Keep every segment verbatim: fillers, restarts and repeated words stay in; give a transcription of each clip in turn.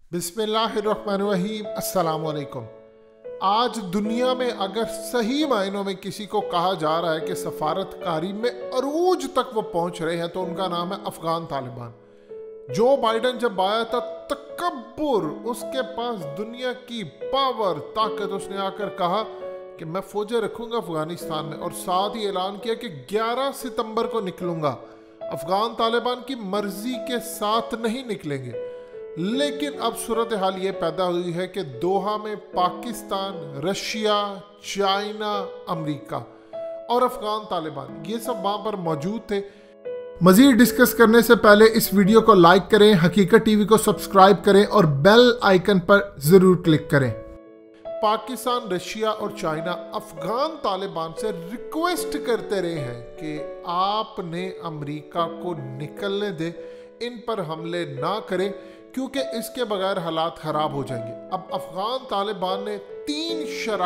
बिस्मिल्लाहिर्रहमानिर्रहीम। अस्सलाम वालेकुम। आज दुनिया में अगर सही मायनों में किसी को कहा जा रहा है कि सफारतकारी में अरूज तक वो पहुंच रहे हैं तो उनका नाम है अफगान तालिबान। जो बाइडन जब आया था, तकब्बुर, उसके पास दुनिया की पावर, ताकत, उसने आकर कहा कि मैं फौजें रखूंगा अफगानिस्तान में, और साथ ही ऐलान किया कि ग्यारह सितंबर को निकलूंगा। अफगान तालिबान की मर्जी के साथ नहीं निकलेंगे। लेकिन अब सूरत हाल ये पैदा हुई है कि दोहा में पाकिस्तान, रशिया, चाइना, अमेरिका और अफगान तालिबान ये सब वहां पर मौजूद थे। मजीद डिस्कस करने से पहले इस वीडियो को लाइक करें, हकीकत टीवी को सब्सक्राइब करें और बेल आइकन पर जरूर क्लिक करें। पाकिस्तान, रशिया और चाइना अफगान तालिबान से रिक्वेस्ट करते रहे हैं कि आपने अमेरिका को निकलने दे, इन पर हमले ना करें क्योंकि इसके बगैर हालात खराब हो जाएंगे। अब अफगान तालिबान ने तीन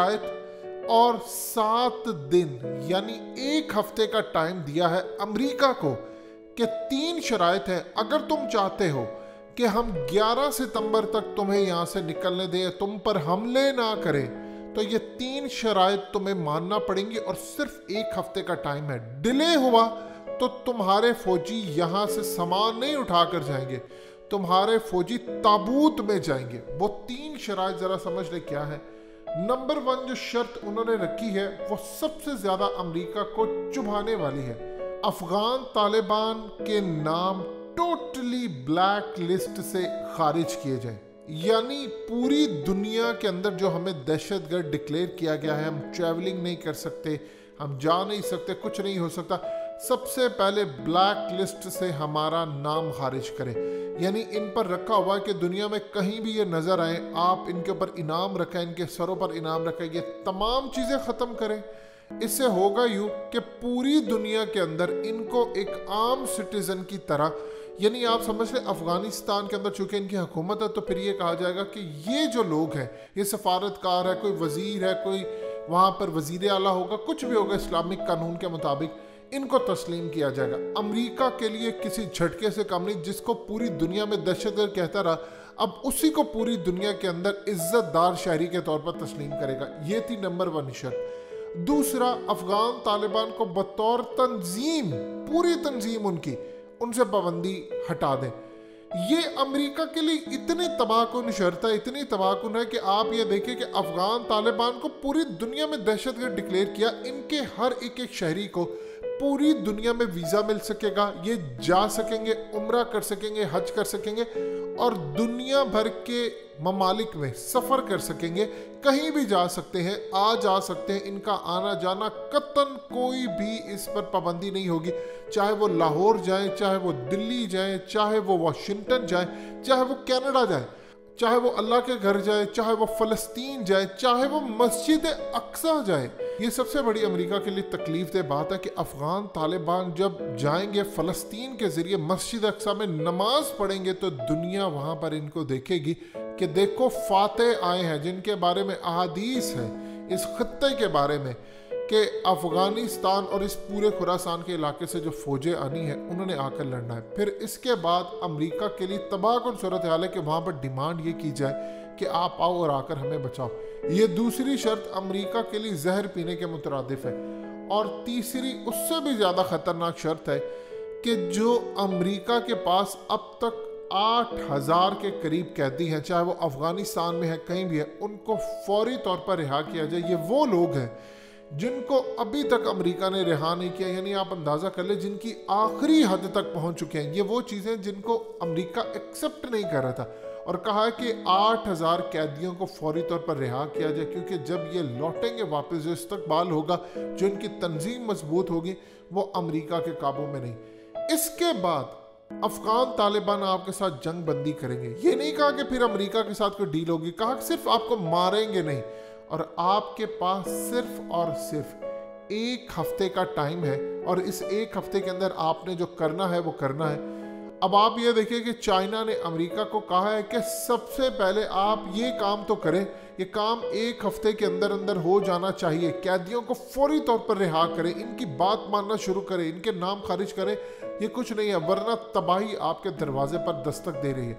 शराइत और सात दिन यानी एक हफ्ते का टाइम दिया है अमेरिका को कि तीन शराइत है, अगर तुम चाहते हो कि हम ग्यारह सितंबर तक तुम्हें यहां से निकलने दें, तुम पर हमले ना करें, तो ये तीन शराइत तुम्हें मानना पड़ेंगी और सिर्फ एक हफ्ते का टाइम है। डिले हुआ तो तुम्हारे फौजी यहां से सामान नहीं उठाकर जाएंगे, तुम्हारे फौजी ताबूत में जाएंगे। वो तीन शराइत जरा समझ ले क्या है। नंबर वन जो शर्त उन्होंने रखी है वो सबसे ज्यादा अमेरिका को चुभाने वाली है। अफगान तालिबान के नाम टोटली ब्लैक लिस्ट से खारिज किए जाएं, यानी पूरी दुनिया के अंदर जो हमें दहशतगर्द डिक्लेयर किया गया है, हम ट्रैवलिंग नहीं कर सकते, हम जा नहीं सकते, कुछ नहीं हो सकता, सबसे पहले ब्लैक लिस्ट से हमारा नाम खारिज करें। यानी इन पर रखा हुआ है कि दुनिया में कहीं भी ये नजर आए, आप इनके ऊपर इनाम रखें, इनके सरों पर इनाम रखें, ये तमाम चीजें खत्म करें। इससे होगा यूं कि पूरी दुनिया के अंदर इनको एक आम सिटीजन की तरह, यानी आप समझ लें अफगानिस्तान के अंदर चूंकि इनकी हुकूमत है तो फिर ये कहा जाएगा कि ये जो लोग हैं, ये सफारतकार है, कोई वजीर है, कोई वहां पर वजीर आला होगा, कुछ भी होगा इस्लामिक कानून के मुताबिक, इनको तस्लीम किया जाएगा। अमेरिका के लिए किसी झटके से कम नहीं, जिसको पूरी दुनिया में दहशतगर्द कहता रहा, अब उसी को पूरी दुनिया के अंदर इज्जतदार शहरी के तौर पर तस्लीम करेगा। ये थी नंबर वन शर्त। दूसरा, अफगान तालिबान को बतौर तंजीम, पूरी तंजीम उनकी, उनसे पाबंदी हटा दें। ये अमेरिका के लिए इतनी तबाहकुन शर्त है, इतनी तबाहकुन है कि आप ये देखें कि अफगान तालिबान को पूरी दुनिया में दहशतगर्द डिक्लेयर किया। इनके हर एक एक शहरी को पूरी दुनिया में वीजा मिल सकेगा, ये जा सकेंगे, उम्रा कर सकेंगे, हज कर सकेंगे और दुनिया भर के ममालिक में सफर कर सकेंगे, कहीं भी जा सकते हैं, आ जा सकते हैं। इनका आना जाना कतन कोई भी इस पर पाबंदी नहीं होगी, चाहे वो लाहौर जाए, चाहे वो दिल्ली जाए, चाहे वो वाशिंगटन जाए, चाहे वो कनाडा जाए, चाहे वो अल्लाह के घर जाए, चाहे वो फलस्तीन जाए, चाहे वो मस्जिद अक्सा जाए। ये सबसे बड़ी अमेरिका के लिए तकलीफ दह बात है कि अफगान तालिबान जब जाएंगे फलस्तीन के जरिए मस्जिद अक्सा में नमाज पढ़ेंगे तो दुनिया वहां पर इनको देखेगी कि देखो फातेह आए हैं, जिनके बारे में अहादीस है इस खत्ते के बारे में कि अफगानिस्तान और इस पूरे खुरासान के इलाके से जो फौजें आनी है उन्होंने आकर लड़ना है। फिर इसके बाद अमेरिका के लिए तबाहकुन सूरत हाल है कि वहाँ पर डिमांड ये की जाए कि आप आओ और आकर हमें बचाओ। ये दूसरी शर्त अमेरिका के लिए जहर पीने के मुतरादिफ है। और तीसरी, उससे भी ज़्यादा ख़तरनाक शर्त है कि जो अमेरिका के पास अब तक आठ हज़ार के करीब कैदी हैं, चाहे वो अफगानिस्तान में है, कहीं भी है, उनको फौरी तौर पर रिहा किया जाए। ये वो लोग हैं जिनको अभी तक अमेरिका ने रिहा नहीं किया, यानी आप अंदाज़ा कर ले जिनकी आखिरी हद तक पहुंच चुके हैं। ये वो चीज़ें जिनको अमेरिका एक्सेप्ट नहीं कर रहा था और कहा कि आठ हज़ार कैदियों को फौरी तौर पर रिहा किया जाए, क्योंकि जब ये लौटेंगे वापस, जो इस्तकबाल होगा, जो इनकी तंजीम मजबूत होगी, वो अमेरिका के काबू में नहीं। इसके बाद अफगान तालिबान आपके साथ जंग बंदी करेंगे। ये नहीं कहा कि फिर अमेरिका के साथ कोई डील होगी, कहा कि सिर्फ आपको मारेंगे नहीं, और आपके पास सिर्फ और सिर्फ एक हफ्ते का टाइम है और इस एक हफ्ते के अंदर आपने जो करना है वो करना है। अब आप ये देखिए कि चाइना ने अमेरिका को कहा है कि सबसे पहले आप ये काम तो करें, ये काम एक हफ्ते के अंदर अंदर हो जाना चाहिए, कैदियों को फौरी तौर पर रिहा करें, इनकी बात मानना शुरू करें, इनके नाम खारिज करें, ये कुछ नहीं है, वरना तबाही आपके दरवाजे पर दस्तक दे रही है।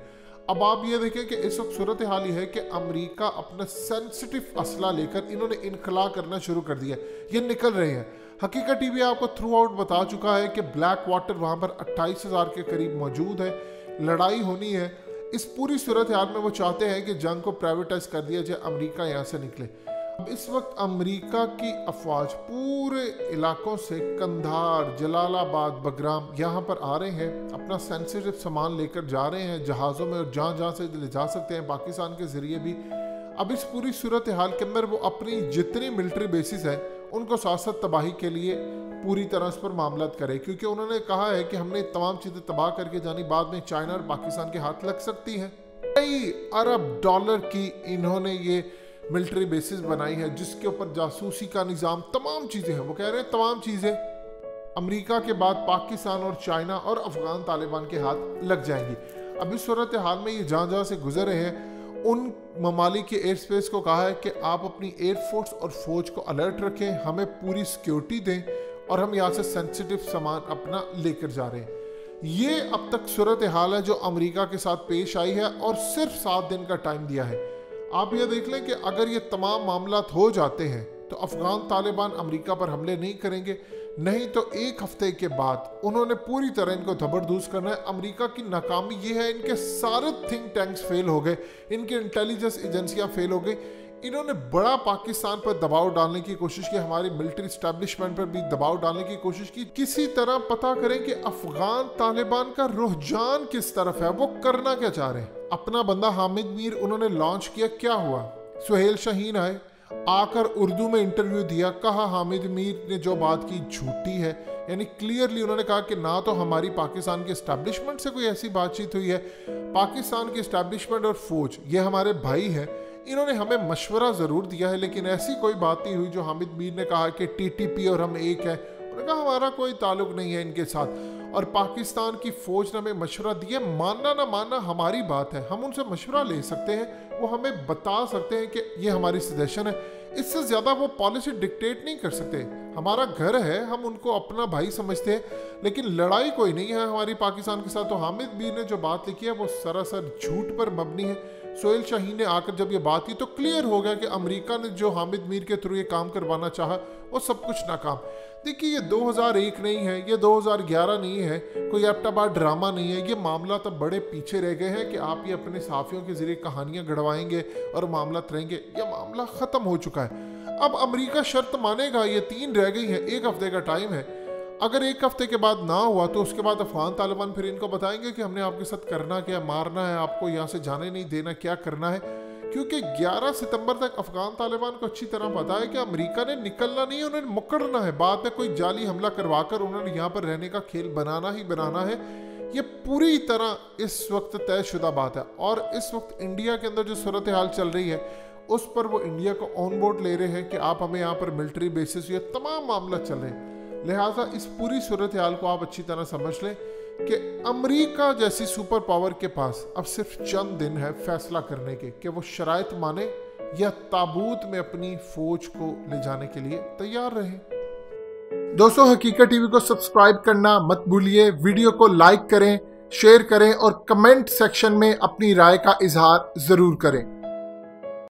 अब आप ये देखें कि इस वक्त सूरत हाल ये है कि अमेरिका अपना सेंसिटिव असला लेकर इन्होंने इनखला करना शुरू कर दिया, ये निकल रहे हैं। हकीकत टीवी आपको थ्रू आउट बता चुका है कि ब्लैक वाटर वहाँ पर अट्ठाईस हज़ार के करीब मौजूद है, लड़ाई होनी है। इस पूरी सूरत हाल में वो चाहते हैं कि जंग को प्राइवेटाइज कर दिया जाए, अमेरिका यहाँ से निकले। अब इस वक्त अमेरिका की अफवाज पूरे इलाकों से कंधार, जलालाबाद, बगराम यहाँ पर आ रहे हैं, अपना सेंसिटिव सामान लेकर जा रहे हैं जहाज़ों में, और जहाँ जहाँ से ले जा सकते हैं पाकिस्तान के ज़रिए भी। अब इस पूरी सूरत हाल के अंदर वो अपनी जितनी मिलिट्री बेसिस हैं उनको साथ साथ तबाही के लिए पूरी तरह इस पर मामलात करें, क्योंकि उन्होंने कहा है कि हमने तमाम चीज़ें तबाह करके जानी, बाद में चाइना और पाकिस्तान के हाथ लग सकती हैं। कई अरब डॉलर की इन्होंने ये मिलिट्री बेसिस बनाई है जिसके ऊपर जासूसी का निज़ाम, तमाम चीज़ें हैं। वो कह रहे हैं तमाम चीज़ें अमेरिका के बाद पाकिस्तान और चाइना और अफगान तालिबान के हाथ लग जाएंगी। अब इस सूरत हाल में ये जहाँ जहाँ से गुजर रहे हैं उन ममालिक के एयर स्पेस को कहा है कि आप अपनी एयरफोर्स और फौज को अलर्ट रखें, हमें पूरी सिक्योरिटी दें, और हम यहाँ से सेंसिटिव सामान अपना लेकर जा रहे हैं। ये अब तक सूरत हाल है जो अमेरिका के साथ पेश आई है, और सिर्फ सात दिन का टाइम दिया है। आप ये देख लें कि अगर ये तमाम मामलात हो जाते हैं तो अफगान तालिबान अमेरिका पर हमले नहीं करेंगे, नहीं तो एक हफ्ते के बाद उन्होंने पूरी तरह इनको जबरदस्त करना है। अमेरिका की नाकामी ये है, इनके सारे थिंक टैंक्स फेल हो गए, इनकी इंटेलिजेंस एजेंसियां फेल हो गई। इन्होंने बड़ा पाकिस्तान पर दबाव डालने की कोशिश की, हमारी मिलिट्री एस्टैब्लिशमेंट पर भी दबाव डालने की कोशिश की। किसी तरह पता करें कि अफगान तालिबान का रुझान किस तरफ है, वो करना क्या चाह रहे हैं। अपना बंदा हामिद मीर उन्होंने लॉन्च किया, क्या हुआ? सुहेल शाहीन आए, आकर उर्दू में इंटरव्यू दिया, कहा हामिद मीर ने जो बात की झूठी है। यानी क्लियरली उन्होंने कहा कि ना तो हमारी पाकिस्तान के एस्टैब्लिशमेंट से कोई ऐसी बातचीत हुई है, पाकिस्तान की एस्टैब्लिशमेंट और फौज ये हमारे भाई हैं, इन्होंने हमें मशवरा ज़रूर दिया है, लेकिन ऐसी कोई बात नहीं हुई जो हामिद मीर ने कहा कि टीटीपी और हम एक है। उन्होंने कहा हमारा कोई ताल्लुक नहीं है इनके साथ, और पाकिस्तान की फौज ने हमें मशवरा दिया। मानना ना मानना हमारी बात है, हम उनसे मशवरा ले सकते हैं, वो हमें बता सकते हैं कि ये हमारी सजेशन है। इससे ज़्यादा वो पॉलिसी डिक्टेट नहीं कर सकते। हमारा घर है, हम उनको अपना भाई समझते हैं, लेकिन लड़ाई कोई नहीं है हमारी पाकिस्तान के साथ। तो हामिद मीर ने जो बात लिखी है वो सरासर झूठ पर मबनी है। सुहेल शाहीन ने आकर जब ये बात की तो क्लियर हो गया कि अमेरिका ने जो हामिद मीर के थ्रू ये काम करवाना चाहा वो सब कुछ नाकाम। देखिए ये दो हज़ार एक नहीं है, ये दो हज़ार ग्यारह नहीं है, कोई एप्टाबाद ड्रामा नहीं है। ये मामला तब बड़े पीछे रह गए हैं कि आप ये अपने साफियों के जरिए कहानियां गढ़वाएंगे और मामला रहेंगे। ये मामला ख़त्म हो चुका है। अब अमेरिका शर्त मानेगा, ये तीन रह गई है, एक हफ्ते का टाइम है। अगर एक हफ्ते के बाद ना हुआ तो उसके बाद अफगान तालिबान फिर इनको बताएंगे कि हमने आपके साथ करना क्या, मारना है आपको, यहाँ से जाने नहीं देना, क्या करना है। क्योंकि ग्यारह सितंबर तक अफगान तालिबान को अच्छी तरह पता है कि अमेरिका ने निकलना नहीं है, उन्हें मुकरना है। बाद में कोई जाली हमला करवाकर उन्होंने यहाँ पर रहने का खेल बनाना ही बनाना है। ये पूरी तरह इस वक्त तयशुदा बात है। और इस वक्त इंडिया के अंदर जो सूरत हाल चल रही है उस पर वो इंडिया को ऑन बोर्ड ले रहे हैं कि आप हमें यहाँ पर मिलिट्री बेसिस, ये तमाम मामला चल रहे हैं। लिहाजा इस पूरी सूरत हाल को आप अच्छी तरह समझ लें कि अमेरिका जैसी सुपर पावर के पास अब सिर्फ चंद दिन है फैसला करने के कि वो शराइत माने या ताबूत में अपनी फौज को ले जाने के लिए तैयार रहे। दोस्तों, हकीकत टीवी को सब्सक्राइब करना मत भूलिए, वीडियो को लाइक करें, शेयर करें और कमेंट सेक्शन में अपनी राय का इजहार जरूर करें।